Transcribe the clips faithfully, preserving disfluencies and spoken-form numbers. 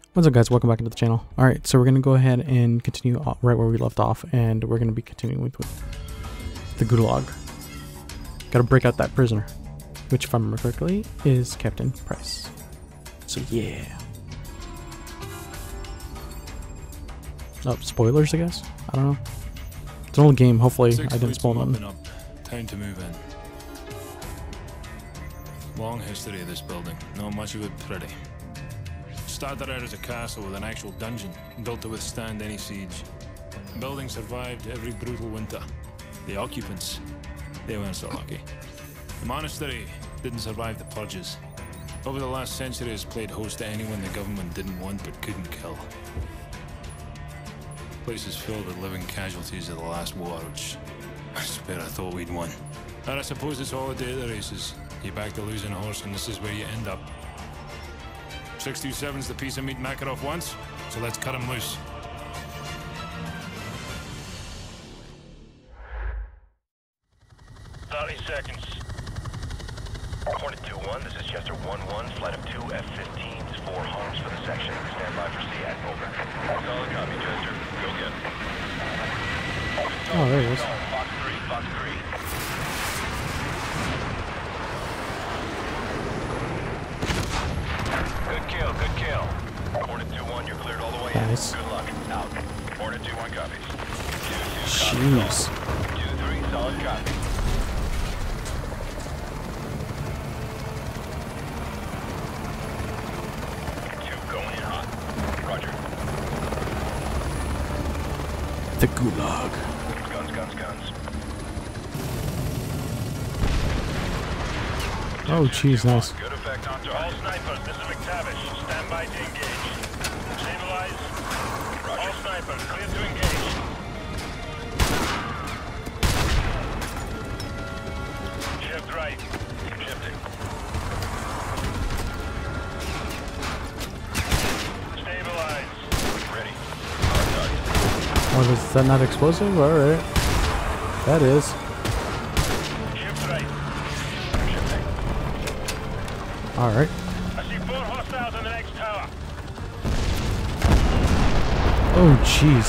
What's up, guys? Welcome back into the channel. Alright, so we're going to go ahead and continue right where we left off, and we're going to be continuing with, with the Gulag. Gotta break out that prisoner, which, if I remember correctly, is Captain Price. So yeah. Oh, spoilers, I guess? I don't know. It's an old game, hopefully I didn't spoil them. Up. Time to move in. Long history of this building, not much of it pretty. Started out as a castle with an actual dungeon, built to withstand any siege. The building survived every brutal winter. The occupants, they weren't so lucky. The monastery didn't survive the purges. Over the last century has played host to anyone the government didn't want but couldn't kill. The place is filled with living casualties of the last war, which I swear I thought we'd won. And I suppose it's all a day of the races. You back the losing horse and this is where you end up. six two seven's the piece of meat Makarov wants, so let's cut him loose. thirty seconds. Hornet two one, this is Chester one one, flight of two F fifteens, four homes for the section. Stand by for C A T, over. Solid copy, Chester. Go get him. Oh, there he is. Fox three, Fox three. Good kill, good kill. Hornet two one, you're cleared all the way nice. in. Good luck. Out. Hornet two one copies. Jeez. two three, solid copy. two going in hot. Roger. The Gulag. Guns, guns, guns. Oh, jeez, nice. Good effect on target. All snipers, this is McTavish. Stand by to engage. Stabilize. Roger. All snipers, clear to engage. Shift right. Shifting. Stabilize. Ready. On target. Oh, is that not explosive? Alright. That is. Shift right. Alright. I see four hostiles on the next tower. Oh, jeez.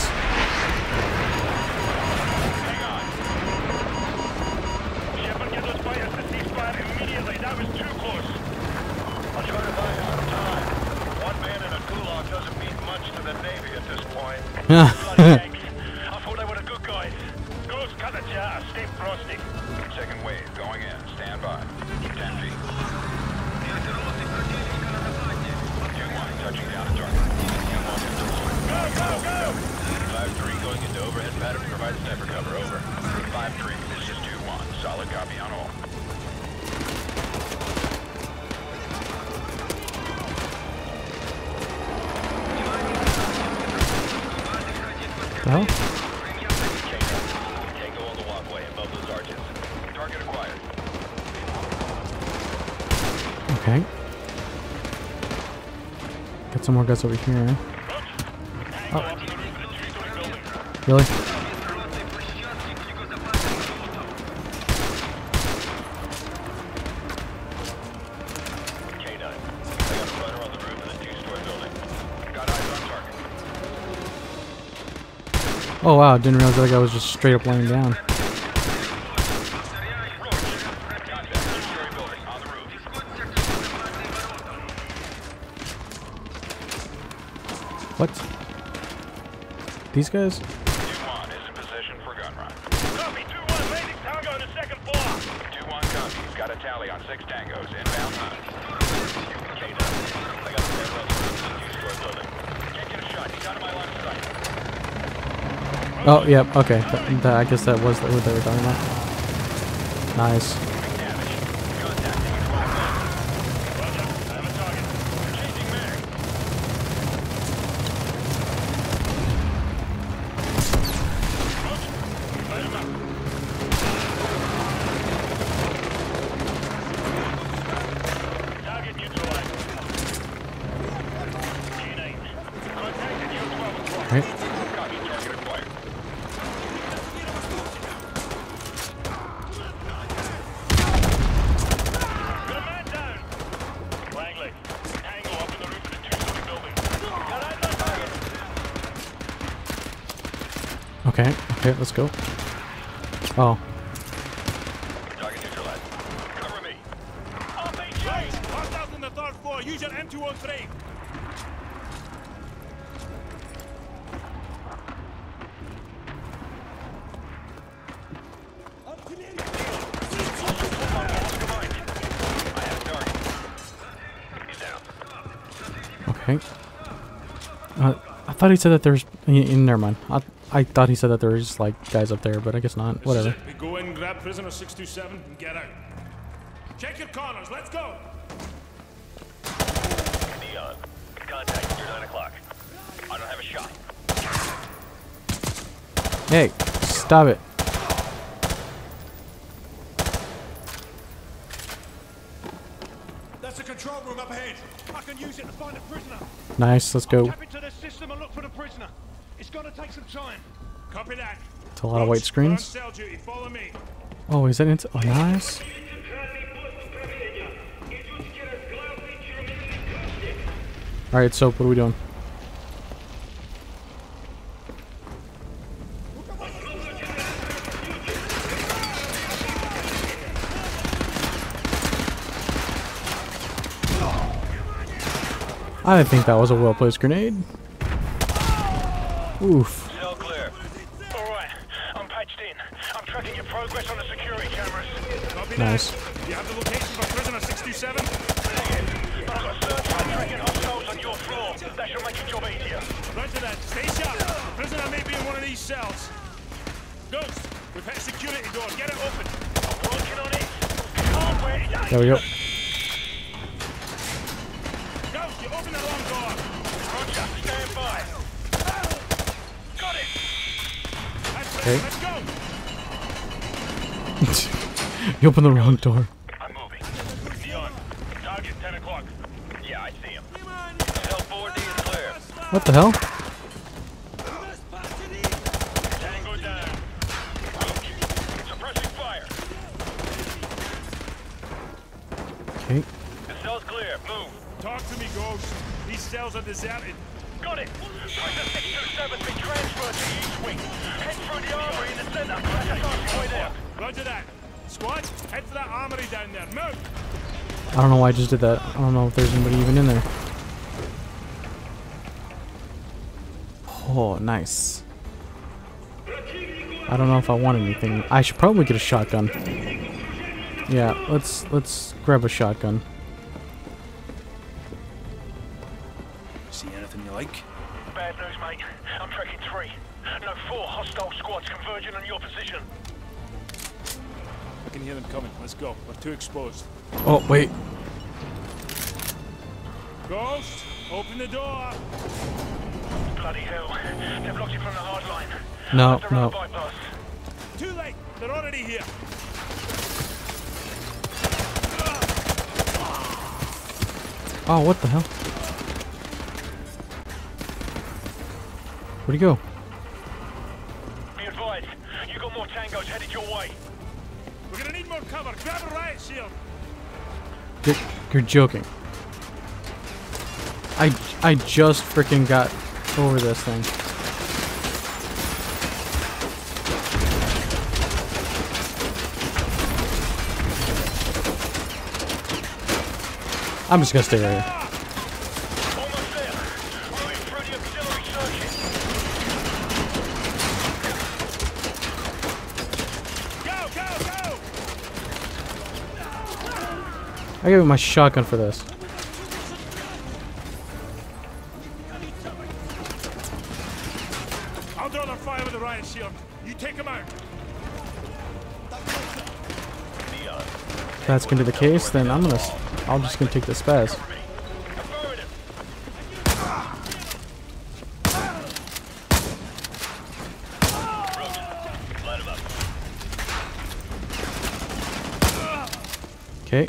Hang on. Shepard, get those fighters to ceasefire immediately. That was too close. I'll try to buy you some time. One man in a gulag doesn't mean much to the Navy at this point. Bloody Yanks. I thought they were the good guys. Ghost, cut the chatter. Stay frosty. Second wave going in. Stand by. Ten feet. Touching down at target. Go, go, go! five three going into overhead pattern. Provide sniper cover. Over. five three. This is two one. Solid copy on all. Well. Tango on the walkway above those arches. Target acquired. Okay. Got some more guys over here. Eh? Oh. Really? K nine. I got a runner on the roof of the two-story building. Got eyes on target. Oh wow, didn't realize that guy was just straight up laying down. What? These guys? two one is in position for gun run. Copy, two one, landing tango on the second floor. two one copy, got a tally on six tangos, inbound hunt. K nine, I got a man on the roof of the two-story building. Can't get a shot, he's out of my line of sight. Oh, yep, yeah, okay. Th th I guess that was what they were talking about. Nice. Right. Okay, okay, let's go. Oh. Target neutralized. Cover me. R P G! Hostiles on the third floor. Use your M two oh three. Okay. Uh, I thought he said that there's. In, in never mind. I, I thought he said that there was like guys up there, but I guess not. Whatever. We go in, grab prisoner six two seven, and get out. Check your corners. Let's go. Neon. Contact near nine o'clock. I don't have a shot. Hey, stop it. That's a control room up ahead. I can use it to find a prisoner. Nice, let's go. Tap into the system and look for the prisoner. It's gonna take some time. Copy that. It's a lot of white screens. Cell duty. Follow me. Oh, is that into? Oh, nice. All right, so what are we doing? I think that was a well-placed grenade. Oof. Cell clear. All right. I'm patched in. I'm tracking your progress on the security cameras. Copy Nice. that. You have the location for prisoner six two seven? But I've got search for tracking hostiles on your floor. That should make your job easier. Roger that. Stay sharp. The prisoner may be in one of these cells. Ghost, we've hit a security door. Get it open. I'm working on it. Can't wait. There we go. Ghost, you open the long door. Roger. Stand by. Got it. That's Okay. it. Let's go. You opened the wrong door. I'm moving. Neon. Target ten o'clock. Yeah, I see him. Cell four D is clear. What the hell? Tango down. Suppressing fire. Okay. The cell's clear. Move. Talk to me, Ghost. These cells are deserted. Got it. Prisoner six two seven's been transferred to the east wing. Head through the armory in the center. That's a fast way there. Roger that. Squad, head to that armory down there. Move. I don't know why I just did that. I don't know if there's anybody even in there. Oh, nice. I don't know if I want anything. I should probably get a shotgun. Yeah, let's let's grab a shotgun. See anything you like? Bad news, mate. I'm tracking three. No, four hostile squads converging on your position. I can hear them coming. Let's go. We're too exposed. Oh, wait. Ghost, open the door. Bloody hell. They've blocked you from the hard line. No, Have to run no. a bypass. Too late. They're already here. Oh, what the hell? Where'd he go? Be advised. You got more tangos headed your way. We're gonna need more cover. Grab a riot shield. You're, you're joking. I I just freaking got over this thing. I'm just gonna stay right here. Almost there. Moving through the auxiliary circuit. Go, go, go! I gave him my shotgun for this. I'll draw their fire with the riot shield. You take them out. If that's gonna be the case, then I'm gonna. s- I'm just gonna take the spaz. Affirmative. Light him up. Okay.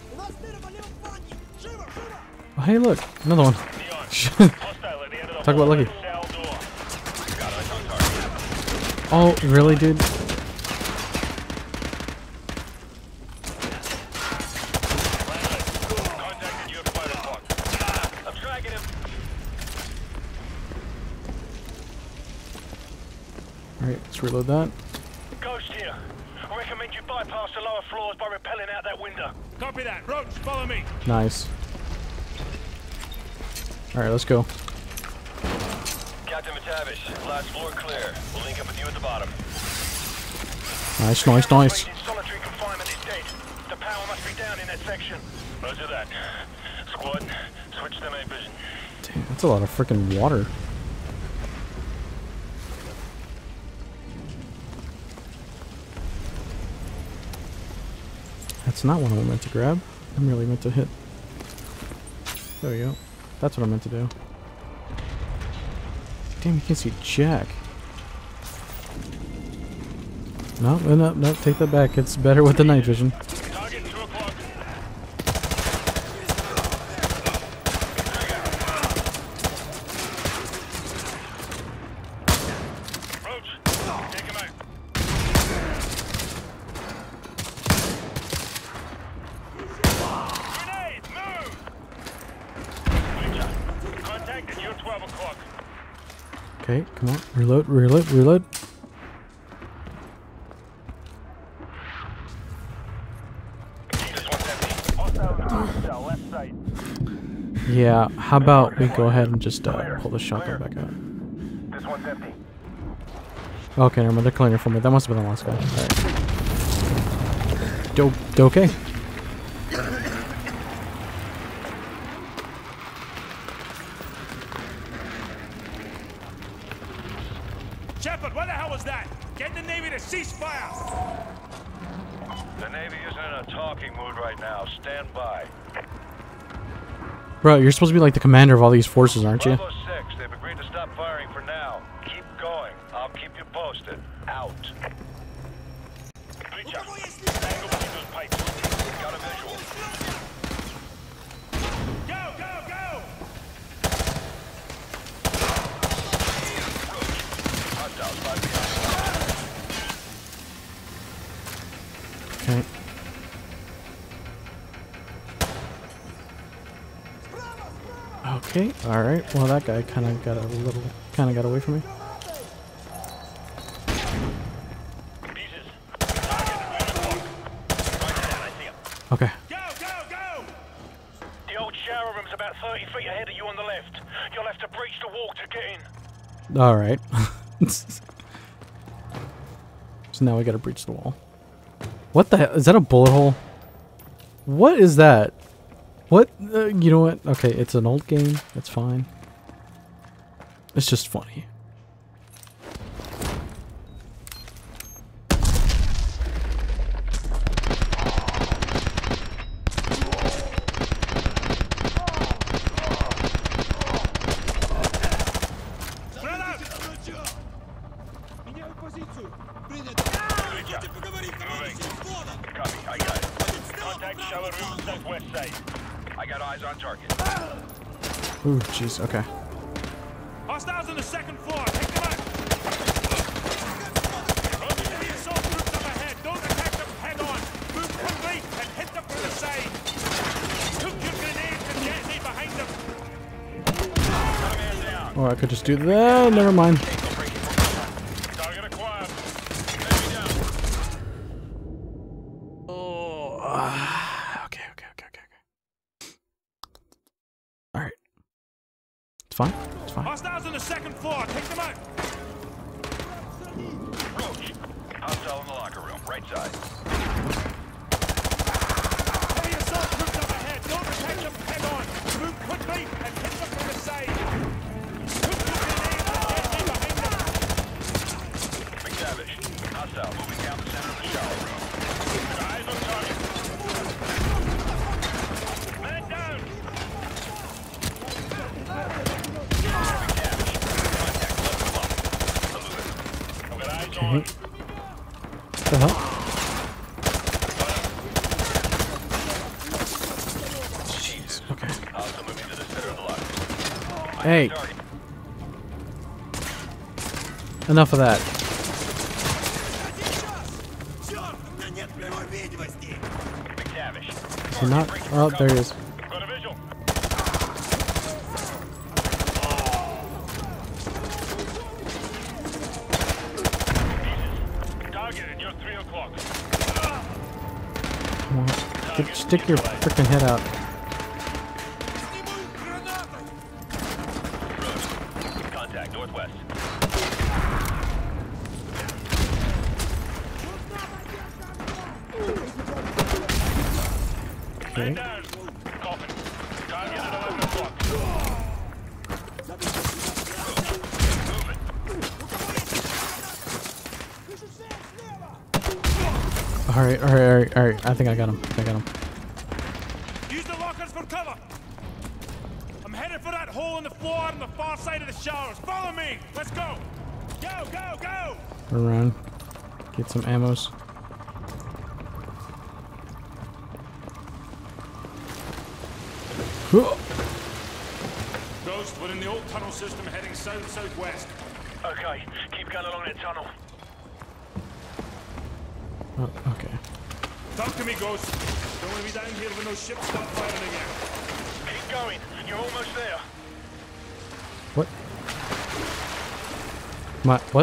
Oh, hey, look, another one. Hostile at the end of the Talk about hall lucky. at the cell door. Got eyes on target. Oh, really, dude? Contacted you at five o'clock. I'm tracking him. Alright, let's reload that. Ghost here. I recommend you bypass the lower floors by rappelling out that window. Copy that. Roach, follow me. Nice. Alright, let's go. Captain McTavish, last floor clear. We'll link up with you at the bottom. Nice, nice, nice. Solitary confinement is dead. The power must be down in that section. Roger that. Squad, switch to night vision. Damn, that's a lot of freaking water. That's not what I meant to grab. I'm really meant to hit. There we go. That's what I meant to do. Damn, you can't see jack. No, no, no, take that back. It's better with the night vision. Target two o'clock. Roach, take him out. Grenade, move! Breacher, contact at you at twelve o'clock. Okay, come on. Reload, reload, reload. Yeah, how about we go ahead and just uh, pull the shotgun back out. This one's empty. Okay, never mind. They're clearing it for me. That must have been the last guy. Alright. Do okay. Shepard, what the hell was that? Get the Navy to cease fire! The Navy isn't in a talking mood right now. Stand by. Bro, you're supposed to be like the commander of all these forces, aren't you? Bravo six, they've agreed to stop firing for now. Keep going. I'll keep you posted. Out. Breacher, angle between those pipes. Got a visual. Go, go, go! Hostiles five behind. Okay. Okay, alright. Well, that guy kind of got a little, kind of got away from me. Okay. Go, go, go! The old shower room's about thirty feet ahead of you on the left. You'll have to breach the wall to get in. Alright. So now we gotta breach the wall. What the hell? Is that a bullet hole? What is that? What? Uh, you know what? Okay, it's an old game. That's fine. It's just funny. Ooh, jeez, okay. Hostiles on the second floor. Take them out. Roach to the assault groups up ahead. Don't attack them head on. Move quickly and hit them from the side. Took your grenades and detonate behind them. Oh, I could just do that. Never mind. Target acquired. Enemy down. Oh, uh, okay, okay, okay, okay, okay. All right. It's fine. It's fine. Hostiles on the second floor. Take them out. Roach. Hostile in the locker room. Right side. Heavy assault groups up ahead. Don't attack them head on. Move quickly and hit them from the side. Took your grenades and detonate behind them. McTavish. Hostile moving down the center of the shower room. Eyes on target. Man down. Okay. What the hell? Jeez. Okay. Hey. Enough of that. Is he not? Oh, there he is. Got a visual. Get, stick your freaking head out. Contact northwest. Okay. Down. Coffin. Target at eleven o'clock. Alright, alright, alright, alright. I think I got him. I got him. Use the lockers for cover. I'm headed for that hole in the floor on the far side of the showers. Follow me. Let's go. Go, go, go. Run around. Get some ammos. Ghost, we're in the old tunnel system heading south-southwest. Okay, keep going along that tunnel. Oh, okay. Talk to me, Ghost. Don't want to be down here when those ships start firing again. Keep going. You're almost there. What? My, what?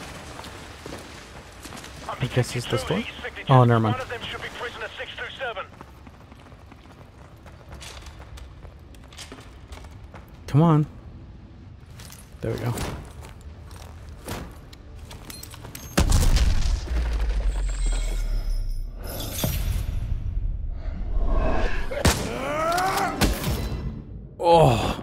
I'm I guess it's this two door? of these signatures. Oh, never mind. One of them should be prisoner six two seven. Come on. There we go. Oh.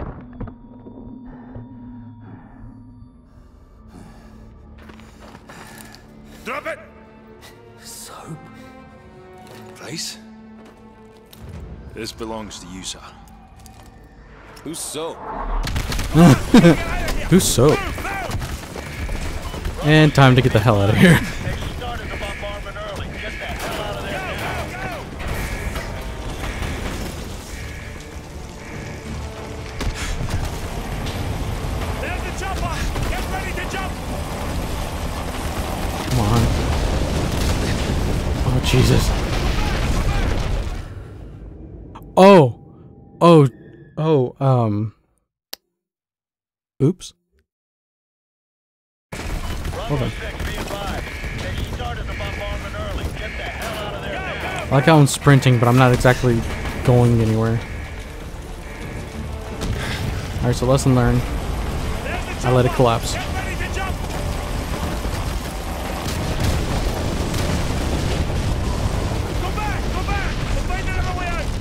Drop it! Soap. Price? This belongs to you, sir. Who's soap? Who's soap? And time to get the hell out of here. They started the bombardment early. Get the hell out of there now. There's the chopper. Get ready to jump. Come on. Oh, Jesus. Oh. Oh. Oh, um. Oops. Hold on. They started the bombardment early. Get the hell out of there now. I like how I'm sprinting, but I'm not exactly going anywhere. Alright, so lesson learned. I let it collapse. Get ready to jump. Go back. Go back. We'll find another way out.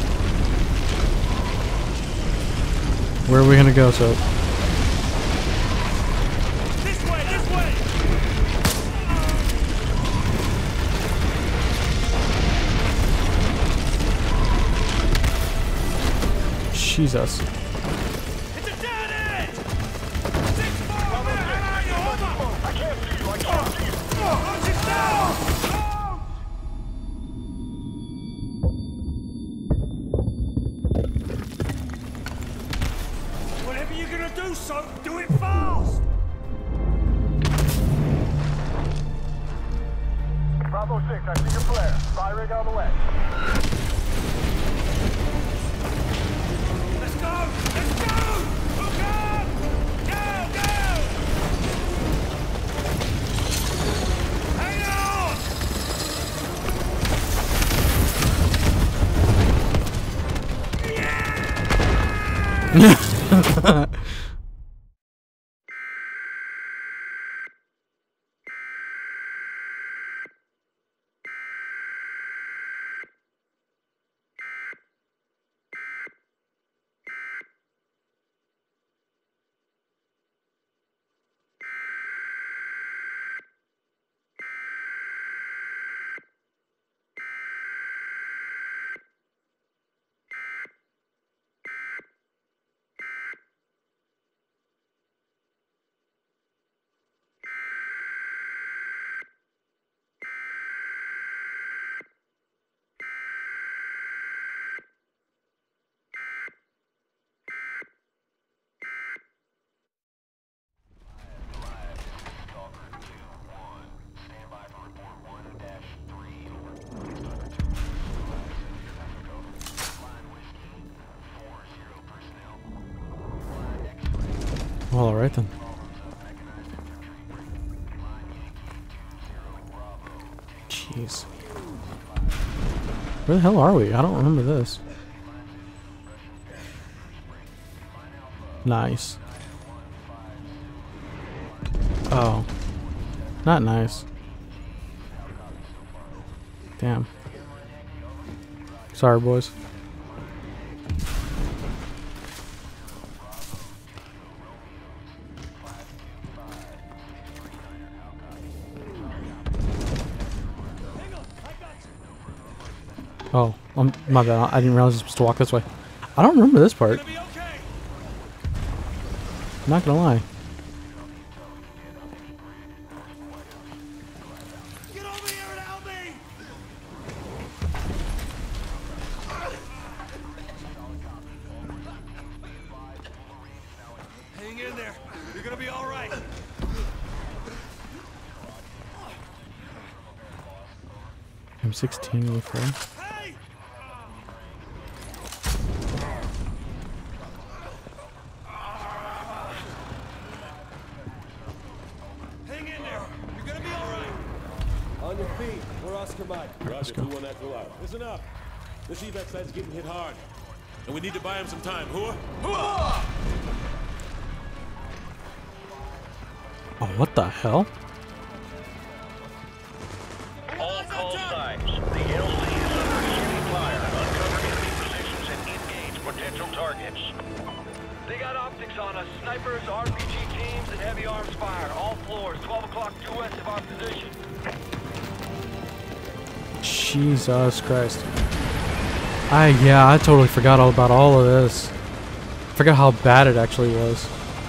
Where are we gonna go, so? This way. This way. Jesus. It's a dead end. Six more. Where the hell are you? Hold on. I can't see you. I can't see you. Launch it down. Whatever you're gonna do, son, do it fast. Bravo six, I see your flare. Firing on the way. Let's go! Let's go! Hook up! Go! Go! Hang on! Yeah! Well, alright then. Jeez. Where the hell are we? I don't remember this. Nice. Oh. Not nice. Damn. Sorry, boys. Oh, um, my bad. I didn't realize I was supposed to walk this way. I don't remember this part. I'm not gonna lie. Get over here and help me! Hang in there. You're gonna be all right. I'm sixteen with her. Hey! Hang in there. You're gonna be all right. On your feet. We're Oscar Mike. Let's go. Roger, who that pull out? Listen up. This evac site's getting hit hard. And we need to buy him some time. Whoa! Hooah! Oh, what the hell? All call signs. The L C is under heavy fire. Uncover enemy positions and engage potential targets. They got optics on us. Snipers, R P G teams, and heavy arms fire. All floors. twelve o'clock due west of our position. Jesus Christ. I, yeah, I totally forgot all about all of this. Forgot how bad it actually was.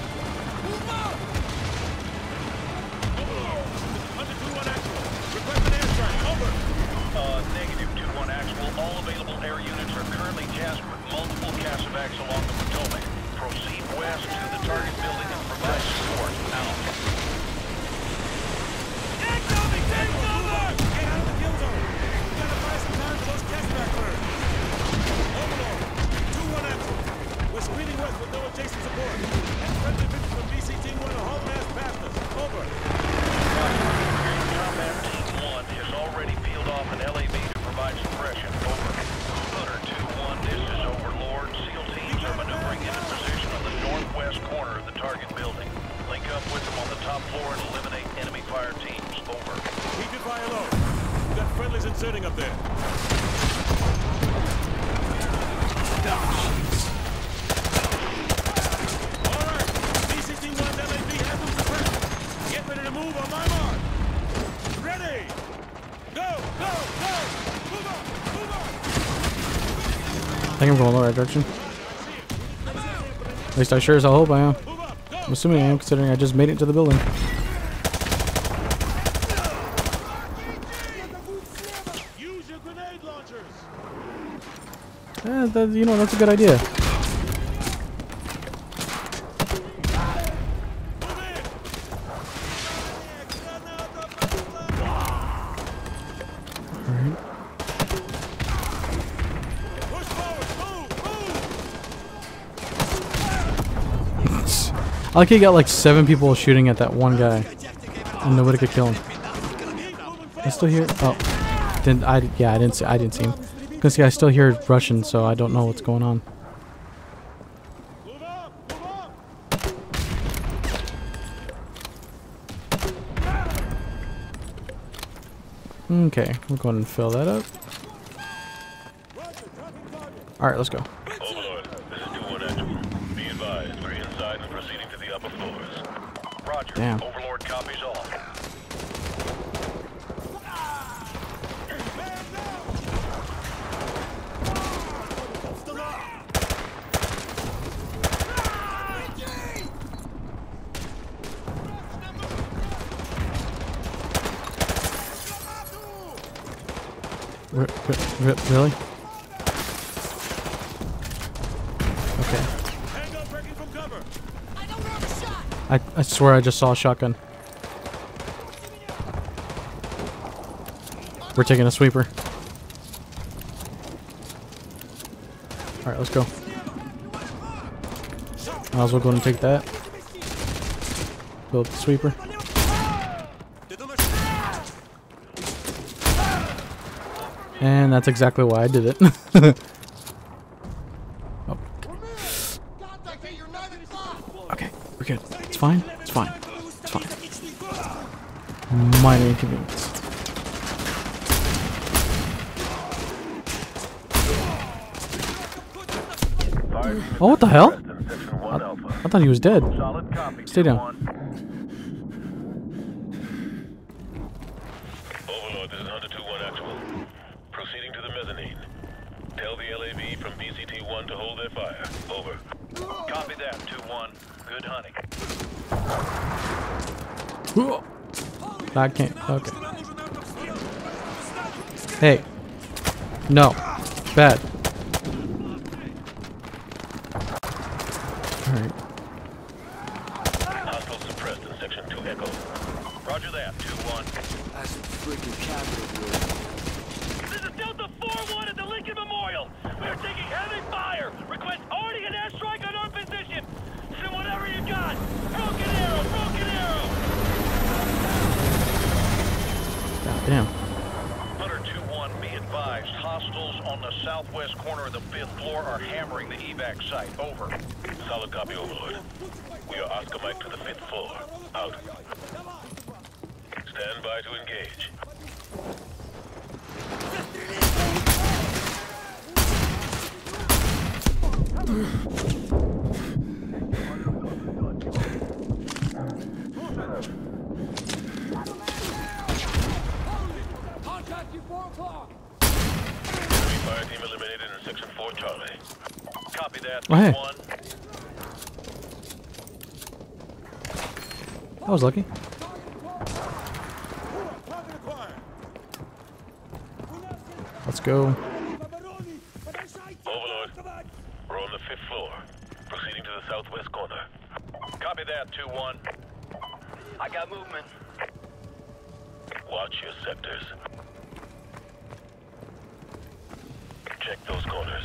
Uh, negative two one actual. All available air units are currently tasked with multiple casevacs along the Potomac. Proceed west to the target building and provide support. Out. Incoming! Take cover! Get out of the kill zone. We gotta buy some time for those cashback clearance. Overlord, two one actual. We're speeding west with no adjacent support. Friendly victims from B C Team one are hauling ass past us. Over. Combat Team one has already peeled off an L A V to provide suppression. Over. Hunter two one, this is Overlord. SEAL teams are maneuvering into position on the northwest corner of the target building. Link up with them on the top floor and eliminate enemy fire teams. Over. Keep your fire low. We got friendlies inserting up there. All right. B C Team one's L A V has them suppressed. Get ready to move on my mark. Ready. Go, go, go. Move on, move on. I think I'm going the right direction. At least I sure as hell hope I am. Move up, go. I'm assuming I am, considering I just made it to the building. Use your grenade launchers. Eh, that, you know, that's a good idea. Move in. Alright. Push forward. Move, move. I like he got like seven people shooting at that one guy, and nobody could kill him. I still hear. Oh, didn't I? Yeah, I didn't see. I didn't see him. Cause see, I still hear Russian, so I don't know what's going on. Move up, move up. Okay, we're going to fill that up. All right, let's go. Overlord, this is two one actual. Be advised, we're inside and proceeding to the upper floors. Roger. Damn. Overlord copies all. R r really? Okay. Hang up, breaking from cover. I I swear I just saw a shotgun. We're taking a sweeper. All right, let's go. Might as well go and take that. Build the sweeper. And that's exactly why I did it. Oh. Okay, we're good. It's fine. It's fine. It's fine. Minor inconvenience. Oh, what the hell? I, I thought he was dead. Stay down. Overlord, this is Hunter two one actual. Proceeding to the mezzanine. Tell the L A V from B C T one to hold their fire. Over. Copy that, two one. Good hunting. I can't. Okay. Hey. No. Bad. Alright. Hostile suppressed in section two Echo. Roger that, two one. That's freaking capital, dude. This is Delta four one at the Lincoln Memorial. We are taking heavy fire. Request already an airstrike on our position. Send whatever you got. Broken arrow, broken arrow. God damn. Hunter two one, be advised. Hostiles on the southwest corner of the fifth floor are hammering the evac site. Over. Solid copy, Overlord. We are Oscar Mike to the fifth floor. Out. Stand by to engage. Contact you, four o'clock. Enemy fire team eliminated in section four Charlie. Copy that, Oh, hey. one. I was lucky. Let's go. Overlord, we're on the fifth floor. Proceeding to the southwest corner. Copy that, two one. I got movement. Watch your sectors. Check those corners.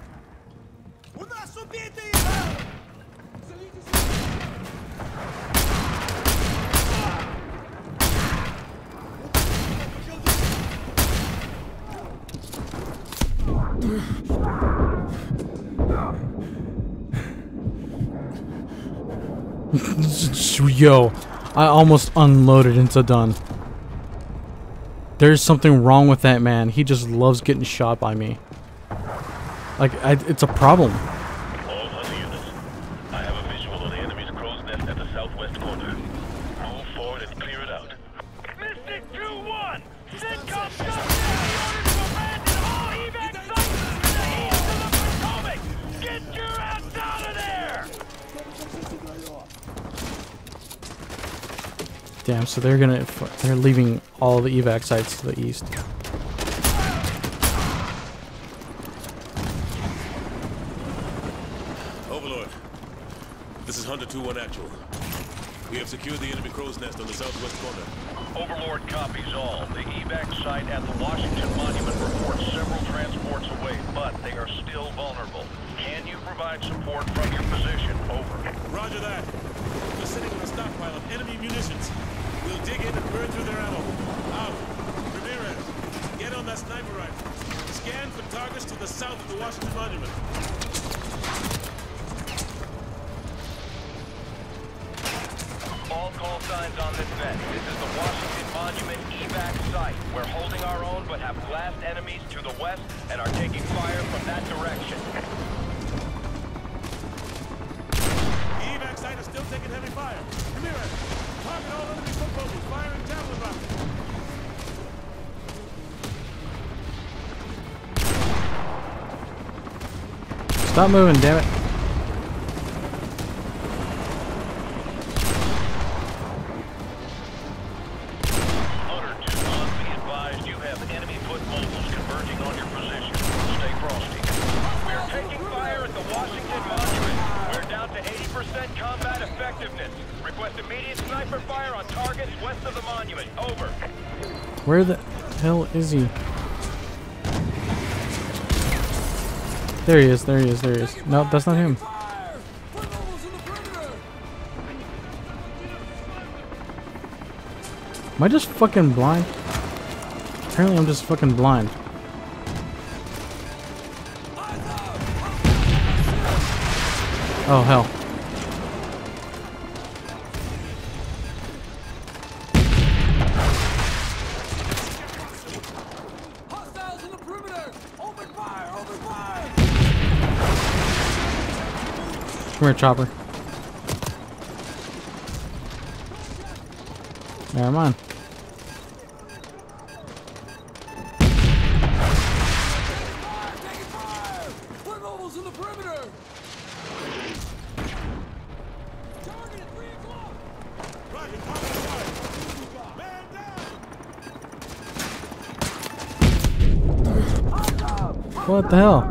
Yo, I almost unloaded into done. There's something wrong with that man. He just loves getting shot by me. Like, I, it's a problem. All other units, I have a visual on the enemy's crow's nest at the southwest corner. Move forward and clear it out. Mystic two one! Sitcom shut down! Orders to abandon all evac sites to the east of the Potomac! Get your ass out of there! Damn, so they're gonna, they're leaving all the evac sites to the east. Overlord, this is Hunter two one actual. We have secured the enemy crow's nest on the southwest corner. Overlord copies all. The evac site at the Washington Monument reports several transports away, but they are still vulnerable. Can you provide support from your position? Over. Roger that. We're sitting on a stockpile of enemy munitions. We'll dig in and burn through their ammo. Out. Ramirez, get on that sniper rifle. Scan for targets to the south of the Washington Monument. All call signs on this net. This is the Washington Monument evac site. We're holding our own, but have blast enemies to the west and are taking fire from that direction. The evac site is still taking heavy fire. Ramirez, target all enemy foot soldiers firing javelin rockets. Stop moving, damn it. Hunter two one, be advised you have enemy foot mobiles converging on your position. Stay frosty. We're taking fire at the Washington Monument. We're down to eighty percent combat effectiveness. Request immediate sniper fire on targets west of the monument. Over. Where the hell is he? There he is, there he is, there he is. No, that's not him. Am I just fucking blind? Apparently I'm just fucking blind. Oh, hell. Hostiles in the perimeter! Open fire! Open fire! Come here, chopper. Never mind. Fire! Taking fire! Put mobiles in the perimeter! Target at three o'clock! Roger, target acquired. Man down! What the hell?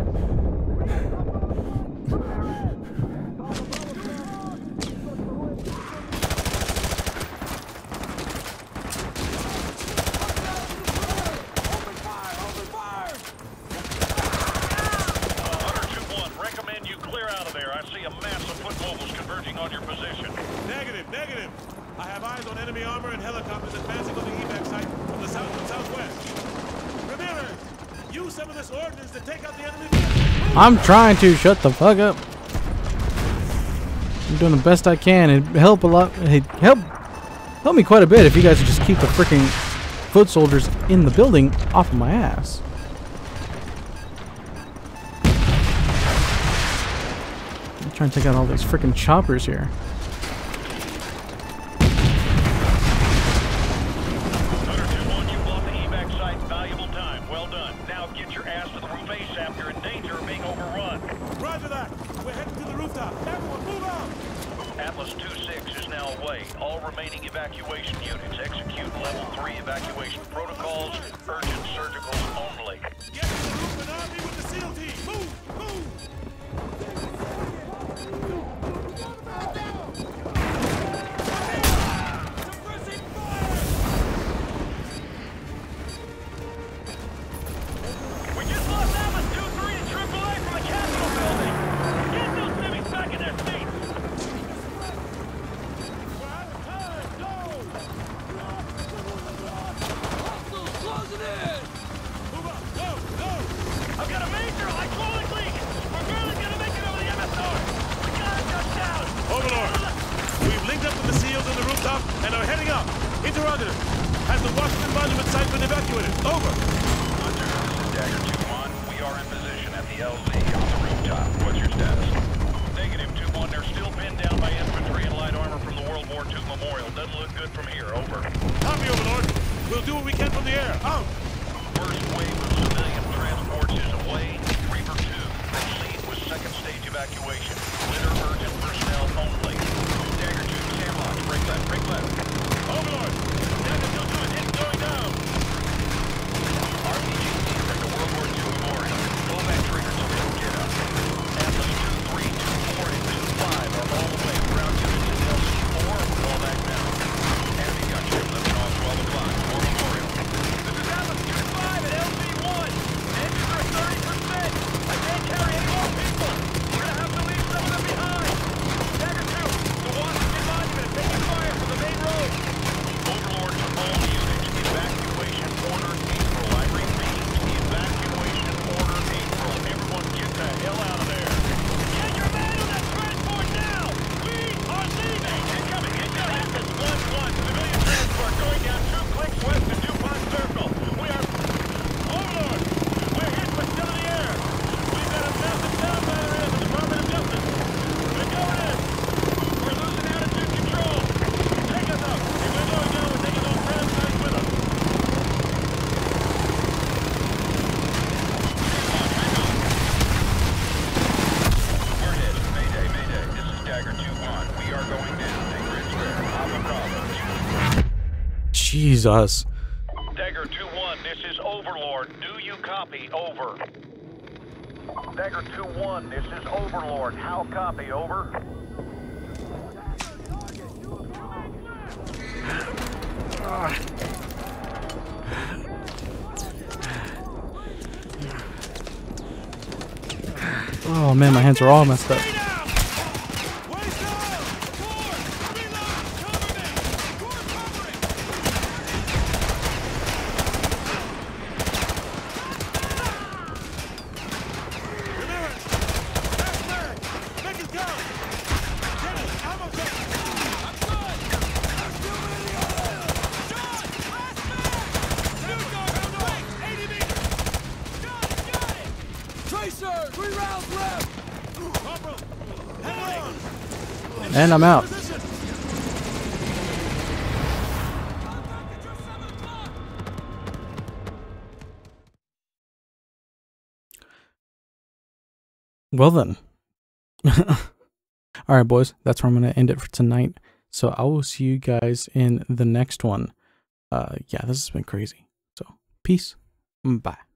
Open fire! Open fire! Hunter two one, recommend you clear out of there. I see a mass of foot mobiles converging on your position. Negative, negative. I have eyes on enemy armor and helicopters advancing on the evac site from the south and southwest. Ramirez, use some of this ordnance to take out the enemy vehicle. I'm trying to shut the fuck up. I'm doing the best I can. It'd help a lot. Hey, help, help me quite a bit if you guys would just keep the freaking foot soldiers in the building off of my ass. I'm trying to take out all these freaking choppers here. Hunter two one, you bought the evac site. Valuable time. Well done. Now get your ass to the roof ASAP. You're in danger of being overrun. Roger that. We're heading to the rooftop. Everyone, move out. Atlas two six is now away. All remaining evacuation units execute level three evacuation protocols. Urgent surgicals only. Get to the roof and arm me with the SEAL team. Move, move. Suppressing fire! We just lost Atlas two three to triple A from the Capitol building. Get those civvies back in their seats. Hostiles closing in! Move up. Go, go. I've got a major hydraulic leak. We're barely gonna make it over the M S R. We gotta touch down. Overlord, we've linked up with the SEALs on the rooftop and are heading up. Interrogative. Has the Washington Monument site been evacuated? Over. Hunter, this is Dagger two one. We are in position at the L Z on the rooftop. What's your status? Negative two one. They're still pinned down by infantry and light armor from the World War Two memorial. Doesn't look good from here. Over. Copy, Overlord. We'll do what we can from the air. Out. First wave of civilian transports is away. Reaper two, proceed with second stage evacuation. Litter urgent personnel only. Dagger two, Sandlocks, break left, break left. Overlord. Dagger two two is hit, going down. R P G team at the World War Two memorial. Pull back triggers so they don't get up. Atlas two three, two four, and two five are all the way. Ground units in L C four, fall back now. Enemy gunship living off twelve o'clock. War memorial. This is Atlas two five at L C one. Engines are thirty percent. I can't carry any more people. We're gonna have to leave some of them behind. Dagger two, the Washington Monument is taking fire from the main road. Overlord to all units. Evacuation order April. I repeat, evacuation order April. Everyone get the hell out of there. Get your man on that transport now. We are leaving. Incoming, incoming. Atlas one one. Civilian transport going down two clicks west to DuPont Circle. We are... Overlord, we're hit but still in the air. We've got a massive down battery at the Department of Justice. We're going in. We're losing attitude control. Take us up. If we're going down, we're taking those parasites with us. We're hit. Mayday, mayday. This is Dagger two one. We are going down. Take Red Square. Alpha Bravo. Jesus. Dagger two one, this is Overlord. Do you copy? Over. Dagger two one, this is Overlord. How copy? Over. Oh man, my hands are all messed up. Waist down. Forward. Reload. Cover me. Forward covering. Ramirez. Last man. Make it go. And I'm out. Well then. Alright boys, that's where I'm going to end it for tonight. So I will see you guys in the next one. Uh, yeah, this has been crazy. So, peace. Bye.